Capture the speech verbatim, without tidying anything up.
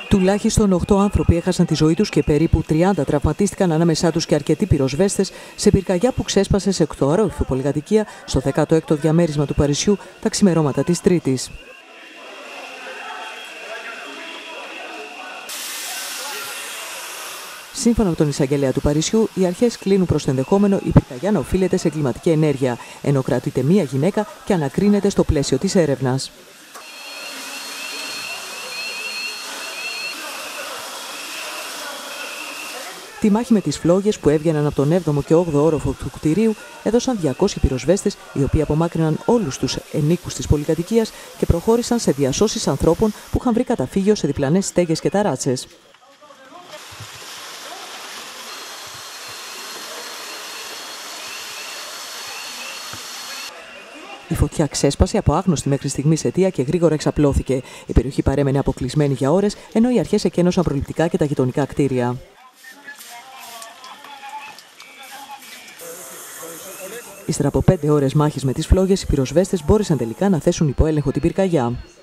Τουλάχιστον οκτώ άνθρωποι έχασαν τη ζωή τους και περίπου τριάντα τραυματίστηκαν, ανάμεσά τους και αρκετοί πυροσβέστες, σε πυρκαγιά που ξέσπασε σε οκτώωροφη πολυκατοικία στο δέκατο έκτο διαμέρισμα του Παρισιού τα ξημερώματα της Τρίτης. Σύμφωνα με τον εισαγγελέα του Παρισιού, οι αρχές κλείνουν προς το ενδεχόμενο η πυρκαγιά να οφείλεται σε εγκληματική ενέργεια, ενώ κρατείται μία γυναίκα και ανακρίνεται στο πλαίσιο της έρευνας. Τη μάχη με τις φλόγες που έβγαιναν από τον έβδομο και όγδοο όροφο του κτηρίου έδωσαν διακόσιοι πυροσβέστες, οι οποίοι απομάκρυναν όλους τους ενίκους της πολυκατοικίας και προχώρησαν σε διασώσεις ανθρώπων που είχαν βρει καταφύγιο σε διπλανές στέγες και ταράτσες. Η φωτιά ξέσπασε από άγνωστη μέχρι στιγμής αιτία και γρήγορα εξαπλώθηκε. Η περιοχή παρέμενε αποκλεισμένη για ώρες, ενώ οι αρχές εκένωσαν προληπτικά και τα γειτονικά κτίρια. Ύστερα από πέντε ώρες μάχης με τις φλόγες, οι πυροσβέστες μπόρεσαν τελικά να θέσουν υπό έλεγχο την πυρκαγιά.